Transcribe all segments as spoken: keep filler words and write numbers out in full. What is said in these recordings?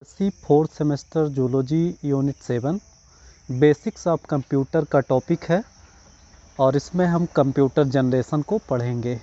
C fourth semester zoology unit seven basics of computer का topic है और इसमें हम कंप्यूटर जनरेशन को पढ़ेंगे।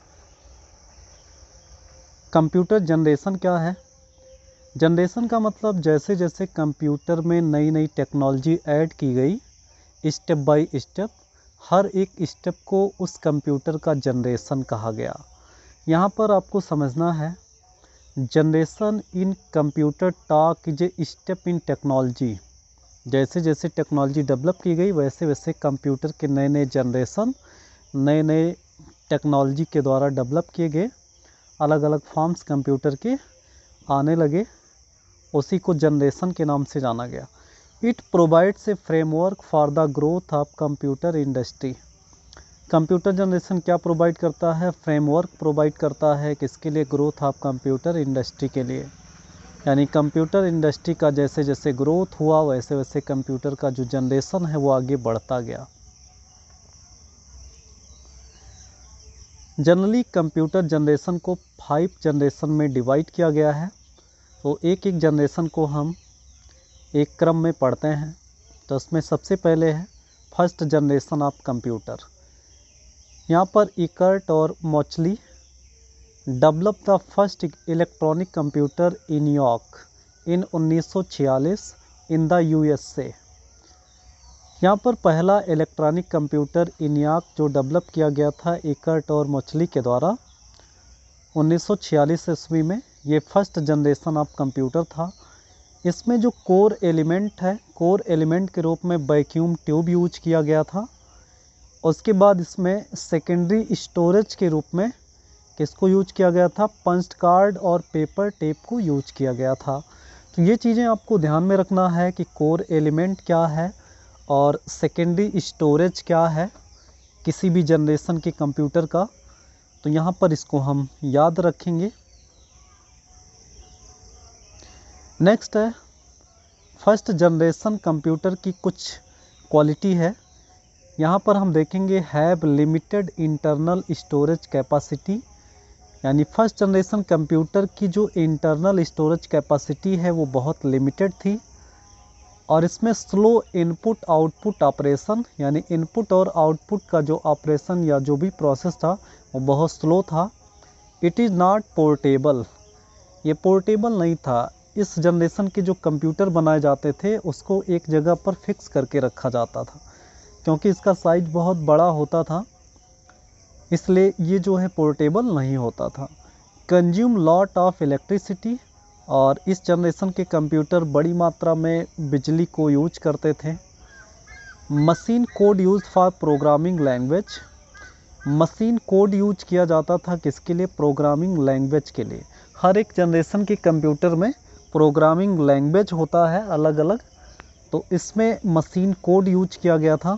कंप्यूटर जनरेशन क्या है? जनरेशन का मतलब जैसे जैसे कंप्यूटर में नई नई टेक्नोलॉजी ऐड की गई, स्टेप बाय स्टेप हर एक स्टेप को उस कंप्यूटर का जनरेशन कहा गया। यहाँ पर आपको समझना है, generation in computer talk is a step in technology. जैसे जैसे टेक्नोलॉजी डेवलप की गई वैसे वैसे कंप्यूटर के नए नए जनरेशन नए नए टेक्नोलॉजी के द्वारा डेवलप किए गए अलग अलग फॉर्म्स कंप्यूटर के आने लगे, उसी को जनरेशन के नाम से जाना गया। It provides a framework for the growth of computer industry. Computer generation क्या प्रोवाइड करता है? फ्रेमवर्क प्रोवाइड करता है किसके लिए? ग्रोथ ऑफ कंप्यूटर इंडस्ट्री के लिए। यानी कंप्यूटर इंडस्ट्री का जैसे जैसे ग्रोथ हुआ वैसे वैसे कंप्यूटर का जो जनरेशन है वो आगे बढ़ता गया। जनरली कंप्यूटर जनरेशन को फाइव जनरेशन में डिवाइड किया गया है, तो एक एक जनरेशन को हम एक क्रम में पढ़ते हैं। तो उसमें सबसे पहले है फर्स्ट जनरेशन ऑफ कंप्यूटर। यहाँ पर इकर्ट और Mauchly develop the first electronic computer in New York in उन्नीस सौ छियालीस इन द यूएसए। यहाँ पर पहला इलेक्ट्रॉनिक कंप्यूटर इन न्यूयॉर्क जो डेवलप किया गया था इकर्ट और मोचली के द्वारा उन्नीस सौ छियालीस ईस्वी में, ये फर्स्ट जनरेशन ऑफ कंप्यूटर था। इसमें जो कोर एलिमेंट है, कोर एलिमेंट के रूप में वैक्यूम ट्यूब यूज किया गया था। उसके बाद इसमें सेकेंडरी स्टोरेज के रूप में किसको यूज किया गया था? पंच कार्ड और पेपर टेप को यूज किया गया था। तो ये चीज़ें आपको ध्यान में रखना है कि कोर एलिमेंट क्या है और सेकेंडरी स्टोरेज क्या है किसी भी जनरेशन के कंप्यूटर का। तो यहाँ पर इसको हम याद रखेंगे। नेक्स्ट है फर्स्ट जनरेशन कंप्यूटर की कुछ क्वालिटी है। यहाँ पर हम देखेंगे have limited internal storage capacity. यानी फर्स्ट जनरेशन कंप्यूटर की जो इंटरनल स्टोरेज कैपेसिटी है वो बहुत लिमिटेड थी और इसमें स्लो इनपुट आउटपुट ऑपरेशन, यानी इनपुट और आउटपुट का जो ऑपरेशन या जो भी प्रोसेस था वो बहुत स्लो था। इट इज़ नॉट पोर्टेबल, ये पोर्टेबल नहीं था। इस जनरेशन के जो कंप्यूटर बनाए जाते थे उसको एक जगह पर फिक्स करके रखा जाता था, क्योंकि इसका साइज बहुत बड़ा होता था, इसलिए ये जो है पोर्टेबल नहीं होता था। कंज्यूम लॉट ऑफ इलेक्ट्रिसिटी, और इस जनरेशन के कंप्यूटर बड़ी मात्रा में बिजली को यूज करते थे। Machine code use for programming language, machine code use किया जाता था किसके लिए? प्रोग्रामिंग लैंग्वेज के लिए। हर एक जनरेशन के कंप्यूटर में प्रोग्रामिंग लैंग्वेज होता है अलग अलग, तो इसमें मशीन कोड यूज किया गया था।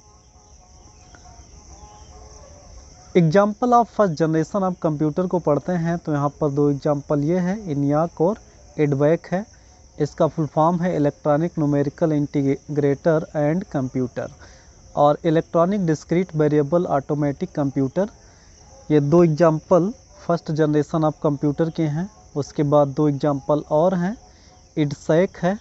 Example of first generation of computer को पढ़ते हैं तो यहाँ पर दो एग्जाम्पल ये है, इनियाक और एडवैक है। इसका फुल फॉर्म है electronic numerical integrator and computer और electronic discrete variable automatic computer. ये दो example first generation of computer के हैं। उसके बाद दो एग्जाम्पल और हैं, इडसैक है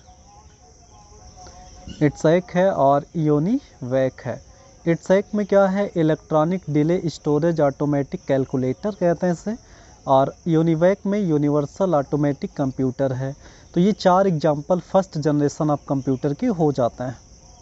इडसैक है और यूनिवैक है। इडसैक में क्या है? Electronic delay storage automatic calculator कहते हैं इसे, और यूनिवैक में यूनिवर्सल ऑटोमेटिक कंप्यूटर है। तो ये चार example first generation of computer के हो जाते हैं।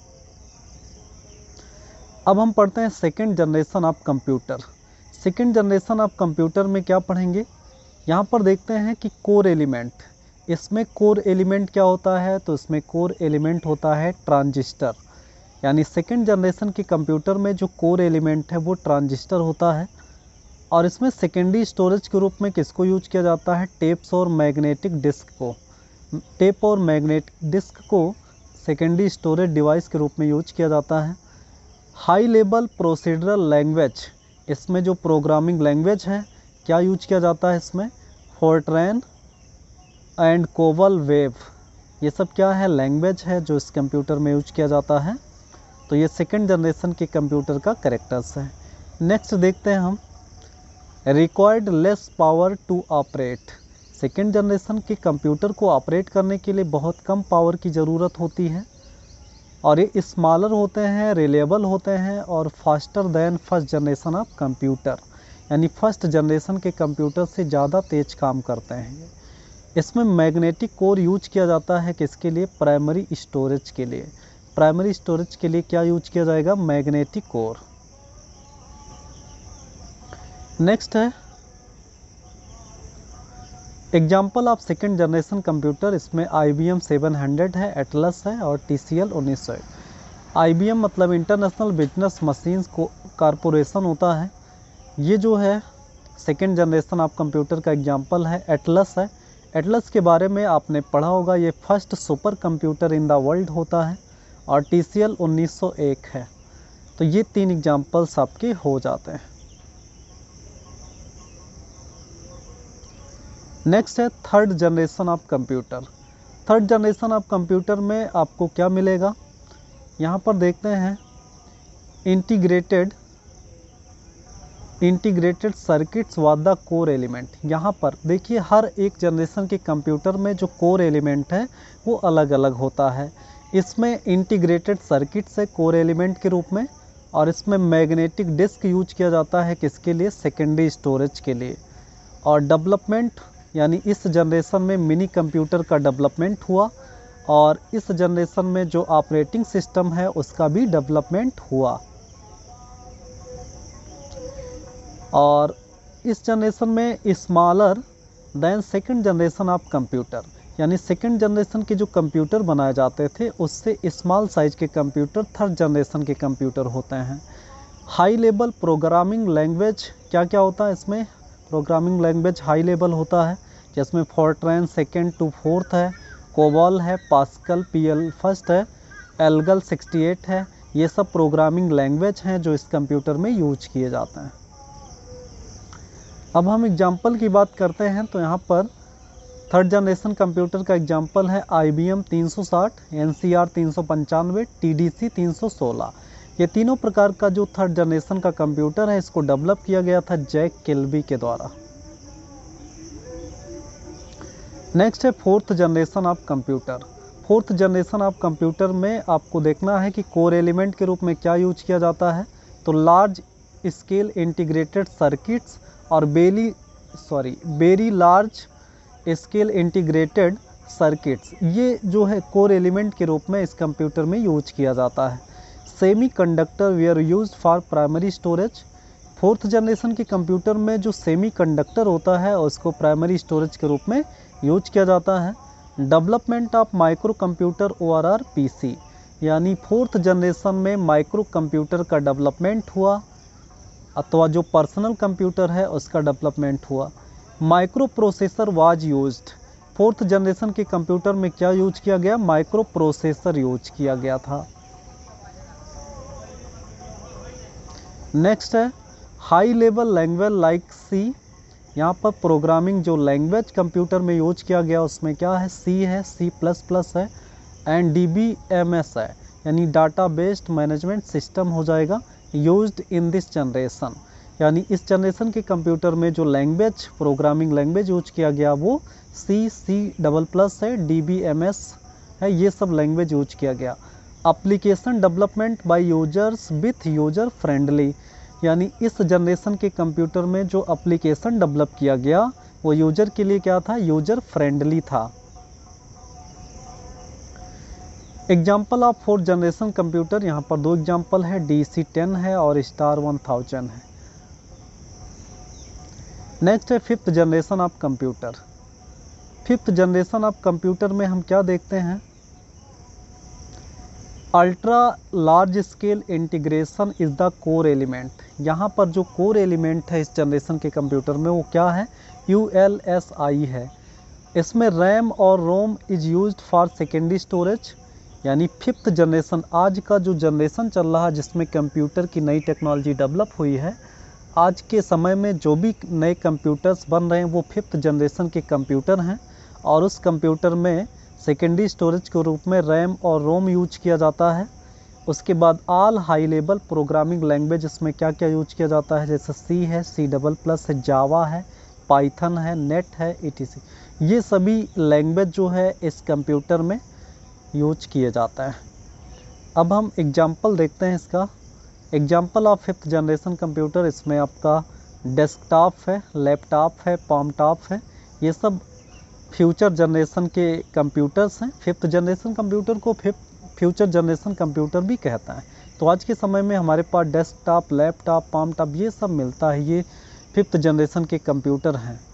अब हम पढ़ते हैं second generation of computer. Second generation of computer में क्या पढ़ेंगे? यहाँ पर देखते हैं कि कोर एलिमेंट, इसमें कोर एलिमेंट क्या होता है? तो इसमें कोर एलिमेंट होता है ट्रांजिस्टर। यानी सेकंड जनरेशन के कंप्यूटर में जो कोर एलिमेंट है वो ट्रांजिस्टर होता है और इसमें सेकेंडरी स्टोरेज के रूप में किसको यूज किया जाता है? टेप्स और मैग्नेटिक डिस्क को। टेप और मैग्नेटिक डिस्क को सेकेंडरी स्टोरेज डिवाइस के रूप में यूज किया जाता है। हाई लेवल प्रोसीडरल लैंग्वेज, इसमें जो प्रोग्रामिंग लैंग्वेज है क्या यूज किया जाता है? इसमें फोर्ट्रैन एंड कोबल वेव, ये सब क्या है? लैंग्वेज है जो इस कंप्यूटर में यूज किया जाता है। तो ये सेकंड जनरेशन के कंप्यूटर का कैरेक्टर्स है। नेक्स्ट देखते हैं हम, required less power to operate. Second generation के कंप्यूटर को ऑपरेट करने के लिए बहुत कम पावर की ज़रूरत होती है और ये स्मॉलर होते हैं, रिलेबल होते हैं और faster than first generation of computer, यानी फर्स्ट जनरेशन के कंप्यूटर से ज़्यादा तेज काम करते हैं। इसमें मैग्नेटिक कोर यूज किया जाता है किसके लिए? प्राइमरी स्टोरेज के लिए। प्राइमरी स्टोरेज के लिए क्या यूज किया जाएगा? Magnetic core. नेक्स्ट है example of second generation computer. इसमें I B M seven hundred है, एटलस है और टी सी एल उन्नीस सौ। आई बी एम मतलब इंटरनेशनल बिजनेस मशीन्स को कारपोरेशन होता है। ये जो है सेकेंड जनरेशन ऑफ कंप्यूटर का एग्जाम्पल है। एटलस है, एटलस के बारे में आपने पढ़ा होगा, ये first super computer in the world होता है। और टी सी एल उन्नीस सौ एक है। तो ये तीन एग्जाम्पल्स आपके हो जाते हैं। नेक्स्ट है third generation of computer. Third generation of computer में आपको क्या मिलेगा? यहाँ पर देखते हैं integrated integrated circuits was the core element. यहाँ पर देखिए हर एक जनरेशन के कंप्यूटर में जो कोर एलिमेंट है वो अलग अलग होता है। इसमें इंटीग्रेटेड सर्किट्स है कोर एलिमेंट के रूप में, और इसमें मैग्नेटिक डिस्क यूज किया जाता है किसके लिए? सेकेंडरी स्टोरेज के लिए। और डेवलपमेंट यानी इस जनरेशन में मिनी कंप्यूटर का डेवलपमेंट हुआ और इस जनरेशन में जो ऑपरेटिंग सिस्टम है उसका भी डेवलपमेंट हुआ। और इस जनरेशन में smaller than second generation of computer, यानी सेकंड जनरेशन के जो कंप्यूटर बनाए जाते थे उससे स्मॉल साइज के कंप्यूटर थर्ड जनरेशन के कंप्यूटर होते हैं। हाई लेवल प्रोग्रामिंग लैंग्वेज क्या क्या होता है इसमें? प्रोग्रामिंग लैंग्वेज हाई लेवल होता है, जिसमें फोर्ट्रैन सेकेंड टू फोर्थ है, कोबॉल है, पास्कल पी एल फर्स्ट है, एल्गल सिक्सटी एट है। ये सब प्रोग्रामिंग लैंग्वेज हैं जो इस कंप्यूटर में यूज किए जाते हैं। अब हम एग्जाम्पल की बात करते हैं तो यहाँ पर थर्ड जनरेशन कंप्यूटर का एग्जाम्पल है आई बी एम तीन सौ साठ, एन सी आर तीन सौ पंचानवे, टी डी सी तीन सौ सोलह। ये तीनों प्रकार का जो थर्ड जनरेशन का कंप्यूटर है इसको डेवलप किया गया था जैक किल्बी के द्वारा। नेक्स्ट है fourth generation of computer. Fourth generation of computer में आपको देखना है कि कोर एलिमेंट के रूप में क्या यूज किया जाता है। तो लार्ज स्केल इंटीग्रेटेड सर्किट्स और बेली sorry very large scale integrated circuits, ये जो है कोर एलिमेंट के रूप में इस कंप्यूटर में यूज किया जाता है। Semiconductor were used for primary storage. Fourth generation के कंप्यूटर में जो सेमी कंडक्टर होता है उसको प्राइमरी स्टोरेज के रूप में यूज किया जाता है। Development of microcomputer O R R P C, यानी फोर्थ जनरेशन में माइक्रो कंप्यूटर का डेवलपमेंट हुआ अथवा जो पर्सनल कंप्यूटर है उसका डेवलपमेंट हुआ। Microprocessor was used. Fourth generation के कंप्यूटर में क्या यूज किया गया? माइक्रो प्रोसेसर यूज किया गया था। नेक्स्ट है high level language like C. यहाँ पर प्रोग्रामिंग जो लैंग्वेज कंप्यूटर में यूज किया गया उसमें क्या है? सी है, सी प्लस प्लस है and D B M S है, यानी डाटा बेस्ड मैनेजमेंट सिस्टम हो जाएगा यूज्ड इन दिस जनरेशन। यानी इस जनरेशन के कंप्यूटर में जो लैंग्वेज प्रोग्रामिंग लैंग्वेज यूज किया गया वो सी, सी डबल प्लस है, डी बी एम एस है, ये सब लैंग्वेज यूज किया गया। Application development by users with user friendly, यानी इस जनरेशन के कंप्यूटर में जो एप्लीकेशन डेवलप किया गया वो यूजर के लिए क्या था? यूजर फ्रेंडली था। Example of fourth generation computer, यहाँ पर दो एग्जाम्पल है, डी सी टेन है और स्टार वन थाउजेंड है। नेक्स्ट है fifth generation of computer. Fifth generation of computer में हम क्या देखते हैं? Ultra large scale integration is the core element. यहाँ पर जो कोर एलिमेंट है इस जनरेशन के कंप्यूटर में वो क्या है? यू एल एस आई है। इसमें रैम और ROM is used for secondary storage. यानी फिफ्थ जनरेशन, आज का जो जनरेशन चल रहा है जिसमें कंप्यूटर की नई टेक्नोलॉजी डेवलप हुई है, आज के समय में जो भी नए कंप्यूटर्स बन रहे हैं वो फिफ्थ जनरेशन के कंप्यूटर हैं और उस कंप्यूटर में सेकेंडरी स्टोरेज के रूप में रैम और रोम यूज किया जाता है। उसके बाद all high level programming language इसमें क्या क्या यूज किया जाता है? जैसे सी है, सी डबल प्लस है, जावा है, पाइथन है, नेट है, ई टी सी। ये सभी लैंग्वेज जो है इस कंप्यूटर में यूज किए जाता है। अब हम एग्जाम्पल देखते हैं इसका। Example of fifth generation computer, इसमें आपका डेस्कटॉप है, लैपटॉप है, पामटॉप है, ये सब फ्यूचर जनरेशन के कंप्यूटर्स हैं। फिफ्थ जनरेशन कंप्यूटर को फिफ्थ फ्यूचर जनरेशन कंप्यूटर भी कहता है। तो आज के समय में हमारे पास डेस्कटॉप, लैपटॉप, पामटॉप ये सब मिलता है, ये फिफ्थ जनरेशन के कंप्यूटर हैं।